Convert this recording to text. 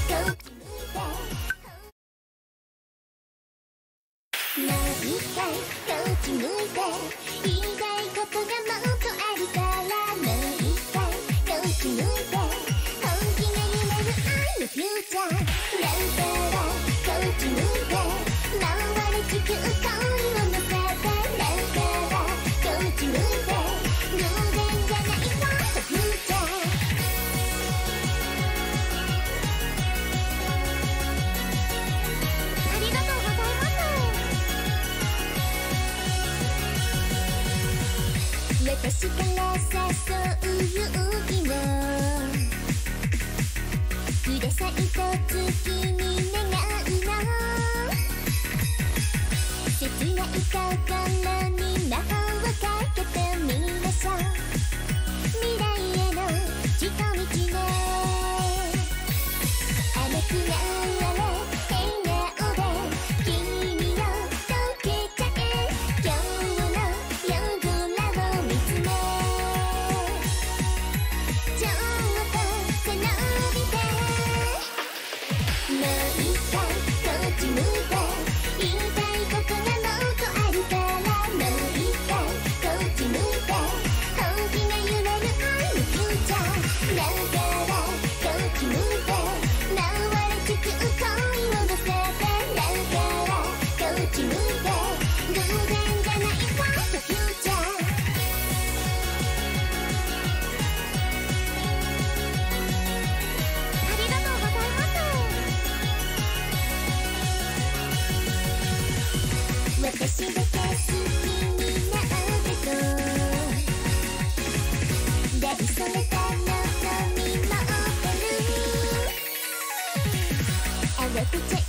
私から誘う勇気をくださいと月に願うの切ない心に魔法をかけてみましょう未来への近道ね甘くなれ笑顔で君を溶けちゃえ今日の夜空を見つめちょっと背伸びてもう一回こっち向いて言いたいことがもっとあるからもう一回こっち向いて本気が揺れる愛のフューチャーだからこっち向いて流れ着く恋を乗せてだからこっち向いて偶然じゃないファーストフューチャーありがとうございます私だけ好きになってと大それた望み持ってる慌てちゃ